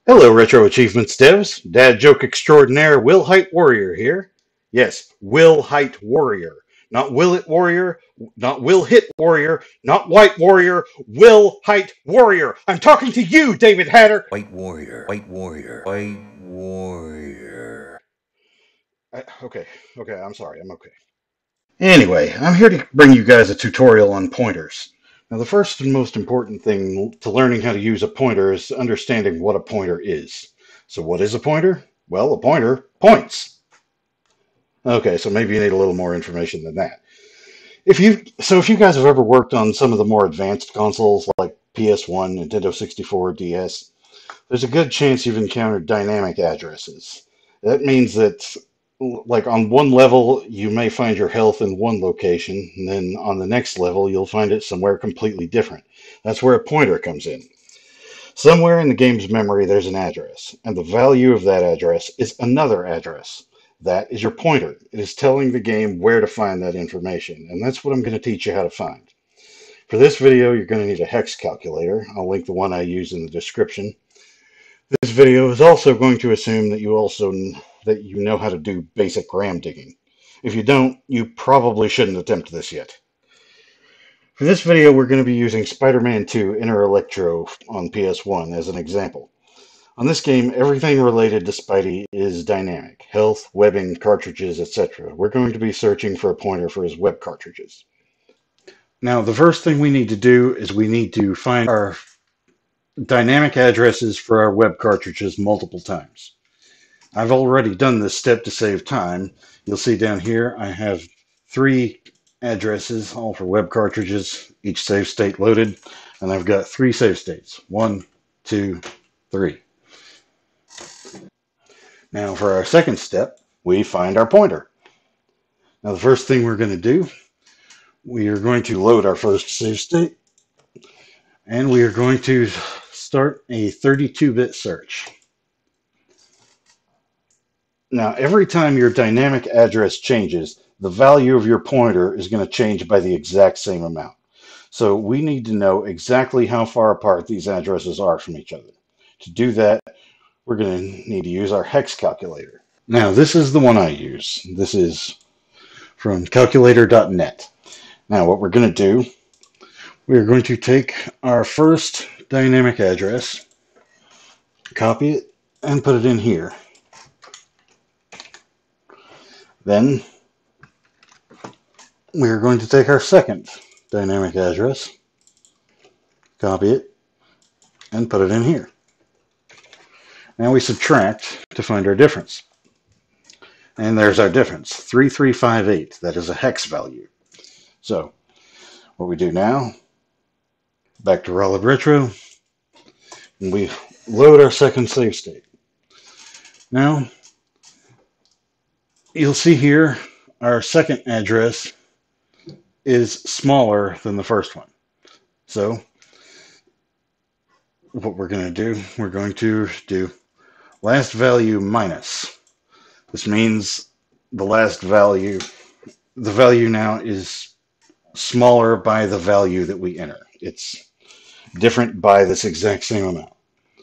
Hello, Retro Achievements devs. Dad joke extraordinaire Will Height Warrior here. Yes, Will Height Warrior. Not Will It Warrior, not Will Hit Warrior, not White Warrior, Will Height Warrior. I'm talking to you, David Hatter. White warrior, white warrior, white warrior. Okay, I'm sorry, I'm okay. Anyway, I'm here to bring you guys a tutorial on pointers. Now, the first and most important thing to learning how to use a pointer is understanding what a pointer is. So, what is a pointer? Well, a pointer points. Okay, so maybe you need a little more information than that. If you guys have ever worked on some of the more advanced consoles like PS1, Nintendo 64, DS, there's a good chance you've encountered dynamic addresses. That means that, like, on one level, you may find your health in one location, and then on the next level, you'll find it somewhere completely different. That's where a pointer comes in. Somewhere in the game's memory, there's an address, and the value of that address is another address. That is your pointer. It is telling the game where to find that information, and that's what I'm going to teach you how to find. For this video, you're going to need a hex calculator. I'll link the one I use in the description. This video is also going to assume that you know how to do basic RAM digging. If you don't, you probably shouldn't attempt this yet. For this video, we're going to be using Spider-Man 2 Inner Electro on PS1 as an example. On this game, everything related to Spidey is dynamic. Health, webbing, cartridges, etc. We're going to be searching for a pointer for his web cartridges. Now, the first thing we need to do is we need to find our dynamic addresses for our web cartridges multiple times. I've already done this step to save time. You'll see down here I have 3 addresses, all for web cartridges, each save state loaded, and I've got 3 save states. 1, 2, 3. Now for our second step, we find our pointer. Now the first thing we're going to do, we are going to load our first save state, and we are going to start a 32-bit search. Now, every time your dynamic address changes, the value of your pointer is going to change by the exact same amount. So we need to know exactly how far apart these addresses are from each other. To do that, we're going to need to use our hex calculator. Now, this is the one I use. This is from calculator.net. Now, what we're going to do, we're going to take our first dynamic address, copy it, and put it in here. Then we're going to take our second dynamic address, copy it, and put it in here. Now we subtract to find our difference. And there's our difference, 3358. That is a hex value. So what we do now, back to Rollup Retro, and we load our second save state. Now, you'll see here our second address is smaller than the first one. So what we're going to do, we're going to do last value minus. This means the value now is smaller by the value that we enter. It's different by this exact same amount.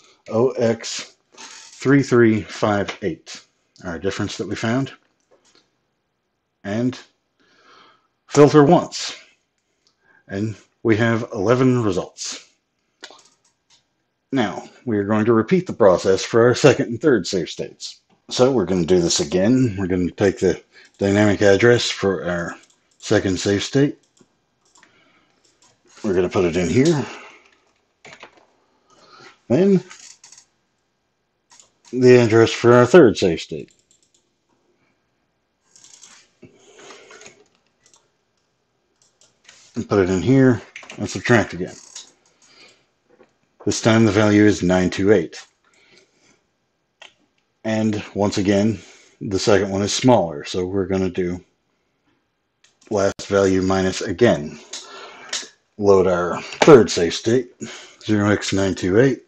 OX3358, our difference that we found. And filter once. And we have 11 results. Now, we are going to repeat the process for our second and third save states. So we're going to do this again. We're going to take the dynamic address for our second save state. We're going to put it in here. Then the address for our third save state. And put it in here and subtract again. This time the value is 928. And once again, the second one is smaller, so we're going to do last value minus again. Load our third save state, 0x928,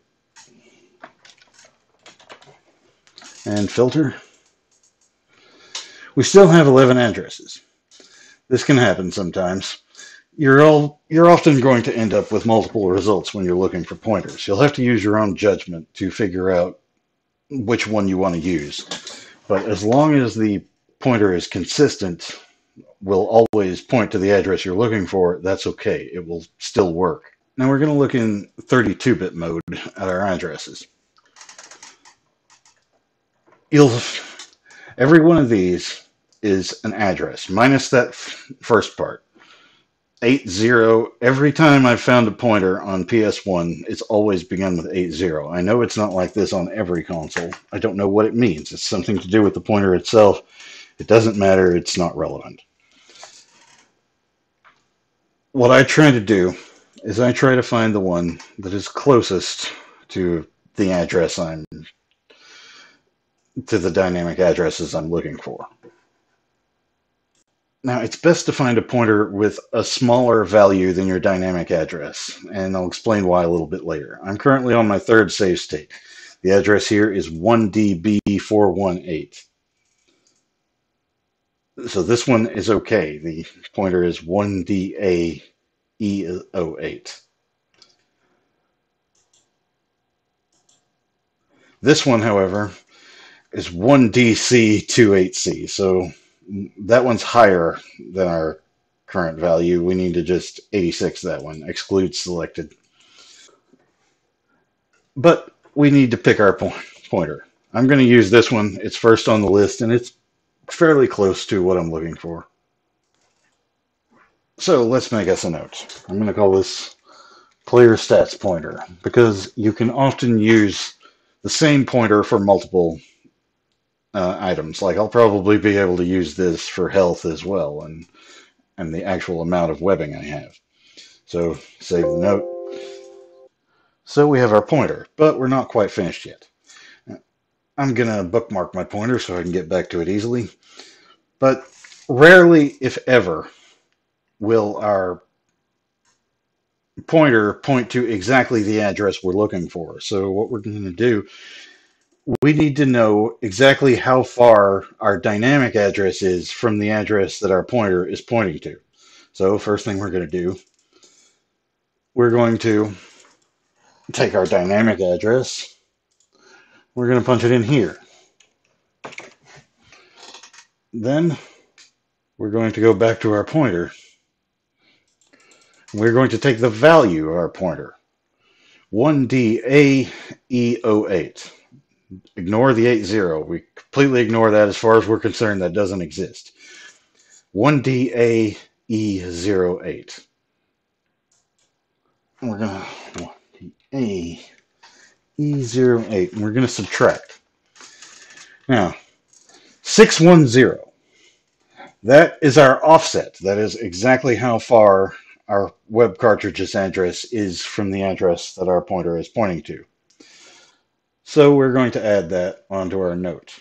and filter. We still have 11 addresses. This can happen sometimes. you're often going to end up with multiple results when you're looking for pointers. You'll have to use your own judgment to figure out which one you want to use. But as long as the pointer is consistent, will always point to the address you're looking for, that's okay. It will still work. Now we're going to look in 32-bit mode at our addresses. Every one of these is an address, minus that first part. 80, every time I've found a pointer on PS1, it's always begun with 80. I know it's not like this on every console. I don't know what it means. It's something to do with the pointer itself. It doesn't matter. It's not relevant. What I try to do is I try to find the one that is closest to the address to the dynamic addresses I'm looking for. Now, it's best to find a pointer with a smaller value than your dynamic address, and I'll explain why a little bit later. I'm currently on my third save state. The address here is 1DB418. So this one is okay. The pointer is 1DAE08. This one, however, is 1DC28C, so that one's higher than our current value. We need to just 86 that one, exclude selected. But we need to pick our pointer. I'm going to use this one. It's first on the list, and it's fairly close to what I'm looking for. So let's make us a note. I'm going to call this player stats pointer, because you can often use the same pointer for multiple items. Like I'll probably be able to use this for health as well, and the actual amount of webbing I have. So save the note. So we have our pointer, but we're not quite finished yet. I'm going to bookmark my pointer so I can get back to it easily. But rarely, if ever, will our pointer point to exactly the address we're looking for. So what we're going to do, we need to know exactly how far our dynamic address is from the address that our pointer is pointing to. So first thing we're going to do, we're going to take our dynamic address. We're going to punch it in here. Then we're going to go back to our pointer. We're going to take the value of our pointer, 1DAE08. Ignore the 80. We completely ignore that. As far as we're concerned, that doesn't exist. 1DAE08. We're going to E08, and we're going to subtract. Now, 610, that is our offset. That is exactly how far our web cartridge's address is from the address that our pointer is pointing to. So we're going to add that onto our note.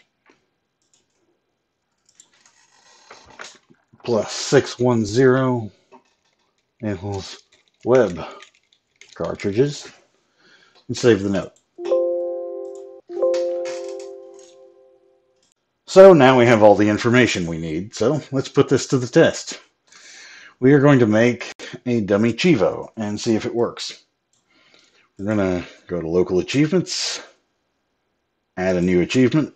Plus 610 equals web cartridges, and save the note. So now we have all the information we need, so let's put this to the test. We are going to make a dummy Chivo and see if it works. We're going to go to local achievements, add a new achievement.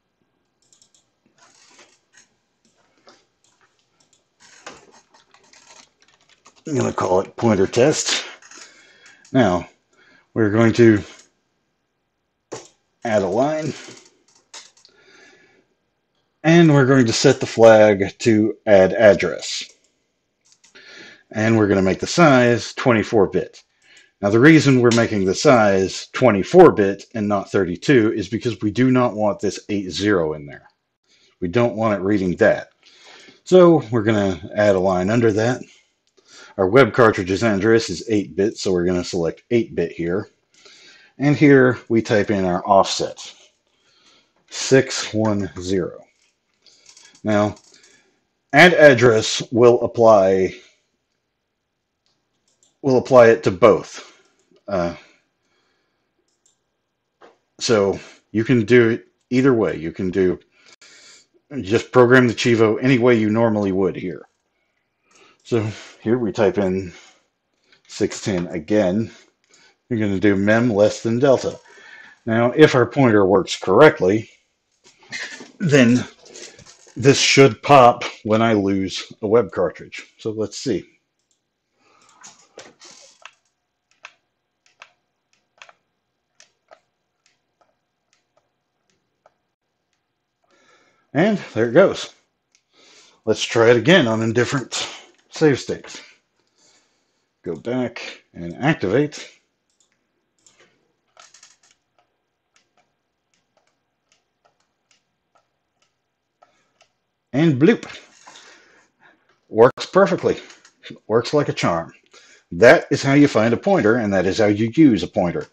I'm going to call it pointer test. Now, we're going to add a line, and we're going to set the flag to add address. And we're going to make the size 24-bit. Now, the reason we're making the size 24-bit and not 32 is because we do not want this 80 in there. We don't want it reading that. So we're going to add a line under that. Our web cartridge's address is 8-bit, so we're going to select 8-bit here. And here we type in our offset, 610. Now, add address will apply it to both. So you can do it either way. You can just program the Chivo any way you normally would here. So here we type in 610 again. You're going to do mem less than delta. Now, if our pointer works correctly, then this should pop when I lose a web cartridge. So let's see. And there it goes. Let's try it again on a different save state. Go back and activate. And bloop. Works perfectly. Works like a charm. That is how you find a pointer, and that is how you use a pointer.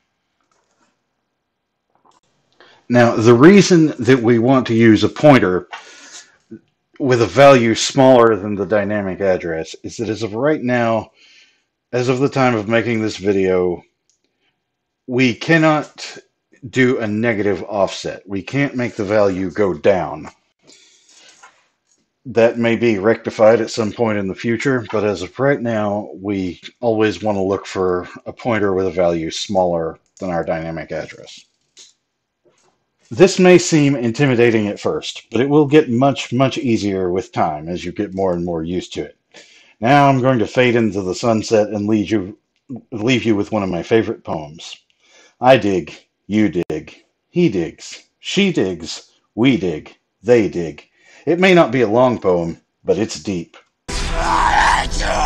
Now, the reason that we want to use a pointer with a value smaller than the dynamic address is that as of right now, as of the time of making this video, we cannot do a negative offset. We can't make the value go down. That may be rectified at some point in the future, but as of right now, we always want to look for a pointer with a value smaller than our dynamic address. This may seem intimidating at first, but it will get much, much easier with time as you get more and more used to it. Now I'm going to fade into the sunset and leave you with one of my favorite poems. I dig, you dig, he digs, she digs, we dig, they dig. It may not be a long poem, but it's deep.